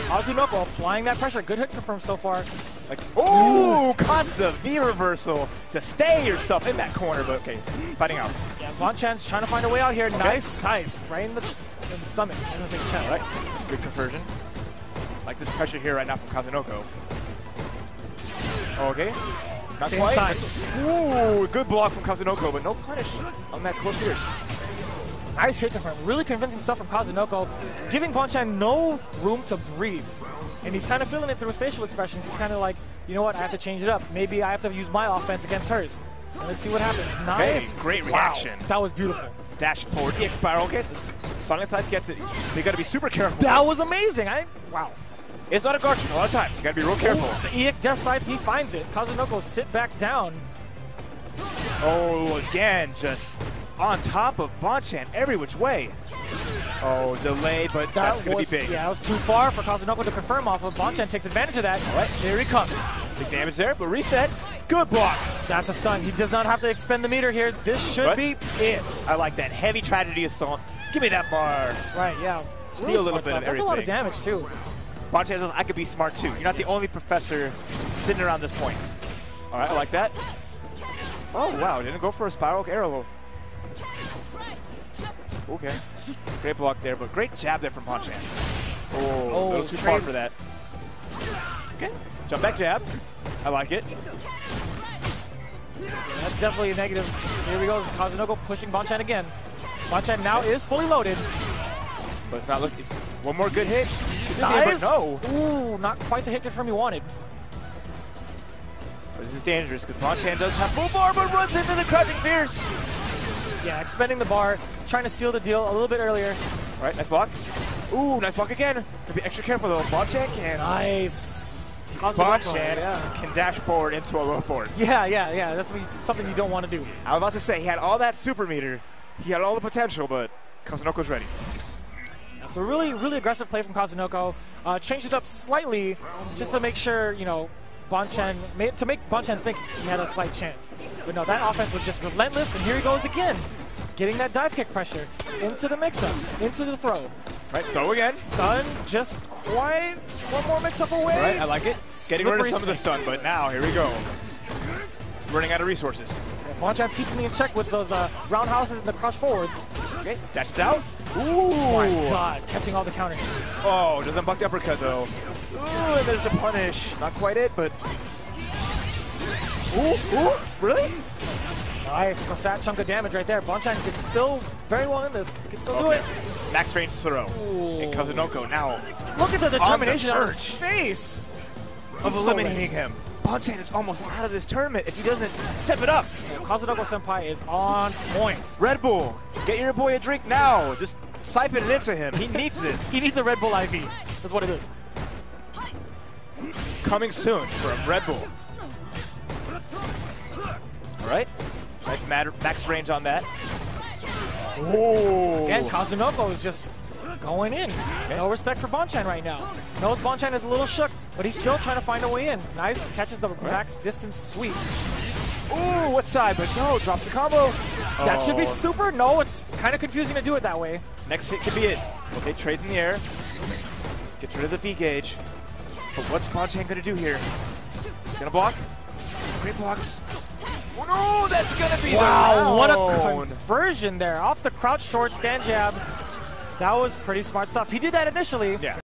Kazunoko applying that pressure. Good hit confirmed so far. Like, oh, caught the V reversal to stay yourself in that corner, but okay, fighting out. Yeah, Bonchan's trying to find a way out here. Okay. Nice scythe, right in the stomach, in the chest. All right, good conversion. Like this pressure here right now from Kazunoko. Okay, not Same quite. side. Ooh, good block from Kazunoko, but no punish on that close pierce. Nice hit confirmed. Really convincing stuff from Kazunoko, giving Bonchan no room to breathe. And he's kind of feeling it through his facial expressions. He's kind of like, you know what, I have to change it up. Maybe I have to use my offense against hers. And let's see what happens. Nice. Okay, great reaction. Wow, that was beautiful. Dash forward, EX spiral. Okay, Sonic Thighs gets it. They got to be super careful. That was amazing. Wow. It's not a guard a lot of times. You got to be real careful. Oh, the EX Death Scythe, he finds it. Kazunoko sit back down. Oh, again, just on top of Bonchan every which way. Oh, delayed, but that's going to be big. Yeah, that was too far for Kazunoko to confirm off of. Bonchan takes advantage of that. All right, here he comes. Big damage there, but reset. Good block. That's a stun. He does not have to expend the meter here. This should be it. I like that. Heavy tragedy assault. Give me that bar. That's right, yeah. Steal really a little bit of everything. That's a lot of damage, too. Bonchan says, I could be smart, too. You're not the only professor sitting around this point. All right, I like that. Oh, wow. Didn't go for a spiral arrow. Okay. Great block there, but great jab there from Bonchan. Oh, a little too far for that. Okay. Jump back jab. I like it. Yeah, that's definitely a negative. Here we go. Kazunoko pushing Bonchan again. Bonchan now is fully loaded. But it's not looking. One more good hit. Nice. No. Ooh, not quite the hit confirm he wanted. But this is dangerous because Bonchan does have full bar, but runs into the crouching fierce. Yeah, expending the bar, trying to seal the deal a little bit earlier. All right, nice block. Ooh, nice block again. Gotta be extra careful though. Bonchan can. Nice. Bonchan can dash forward into a low forward. Yeah. That's something you don't want to do. I was about to say, he had all that super meter. He had all the potential, but Kazunoko's ready. Yeah, so really aggressive play from Kazunoko. Changed it up slightly just to make sure, you know, to make Bonchan think he had a slight chance. But no, that offense was just relentless, and here he goes again. Getting that dive kick pressure into the mix-ups, into the throw. Right, throw again. Stun, just quite one more mix-up away. All right, I like it. Getting rid of some of the stun, but now, here we go. Running out of resources. Yeah, Bonchan's keeping me in check with those roundhouses and the crouch forwards. Okay, dashes out. Ooh. Oh my god, catching all the counter hits. Oh, doesn't buck the uppercut though. Ooh, and there's the punish. Not quite it, but... Ooh, really? Nice, it's a fat chunk of damage right there. Bonchan is still very well in this. Can still do it. Max range throw. And Kazunoko now. Look at the determination on his face of eliminating him. Bonchan is almost out of this tournament if he doesn't step it up. Yeah, Kazunoko Senpai is on point. Red Bull, get your boy a drink now. Just siphon it into him. He needs this. He needs a Red Bull IV. That's what it is. Coming soon from Red Bull. All right. Nice max range on that. Oh. Again, Kazunoko is just going in. Okay. No respect for Bonchan right now. Knows Bonchan is a little shook, but he's still trying to find a way in. Nice, catches the max distance sweep. Ooh, what side? But no, drops the combo. That should be super. No, it's kind of confusing to do it that way. Next hit could be it. Okay, trades in the air. Gets rid of the V gauge. But what's Bonchan going to do here? He's going to block. Great blocks. Oh, no, that's going to be wow, what a conversion there. Off the crouch short stand jab. That was pretty smart stuff. He did that initially. Yeah.